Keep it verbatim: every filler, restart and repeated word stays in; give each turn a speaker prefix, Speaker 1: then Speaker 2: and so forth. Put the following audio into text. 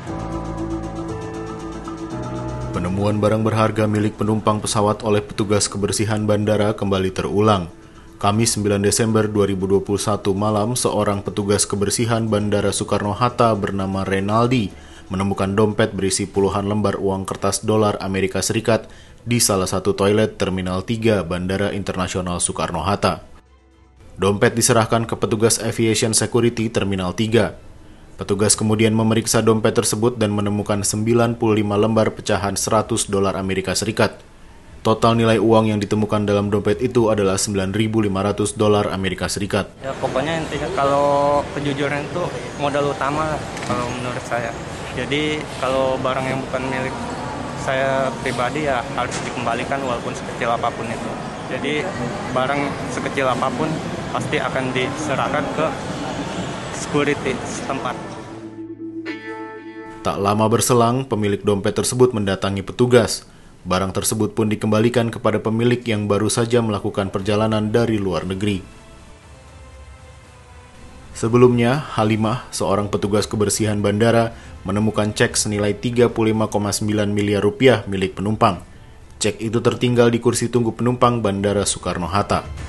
Speaker 1: Penemuan barang berharga milik penumpang pesawat oleh petugas kebersihan bandara kembali terulang. Kamis sembilan Desember dua ribu dua puluh satu malam, seorang petugas kebersihan Bandara Soekarno-Hatta bernama Renaldi menemukan dompet berisi puluhan lembar uang kertas dolar Amerika Serikat di salah satu toilet Terminal tiga Bandara Internasional Soekarno-Hatta. Dompet diserahkan ke petugas Aviation Security Terminal tiga. Petugas kemudian memeriksa dompet tersebut dan menemukan sembilan puluh lima lembar pecahan seratus dolar Amerika Serikat. Total nilai uang yang ditemukan dalam dompet itu adalah sembilan ribu lima ratus dolar Amerika Serikat.
Speaker 2: Ya pokoknya intinya kalau kejujuran itu modal utama lah kalau menurut saya. Jadi kalau barang yang bukan milik saya pribadi ya harus dikembalikan walaupun sekecil apapun itu. Jadi barang sekecil apapun pasti akan diserahkan ke security setempat.
Speaker 1: Tak lama berselang, pemilik dompet tersebut mendatangi petugas. Barang tersebut pun dikembalikan kepada pemilik yang baru saja melakukan perjalanan dari luar negeri. Sebelumnya, Halimah, seorang petugas kebersihan bandara, menemukan cek senilai tiga puluh lima koma sembilan miliar rupiah milik penumpang. Cek itu tertinggal di kursi tunggu penumpang Bandara Soekarno-Hatta.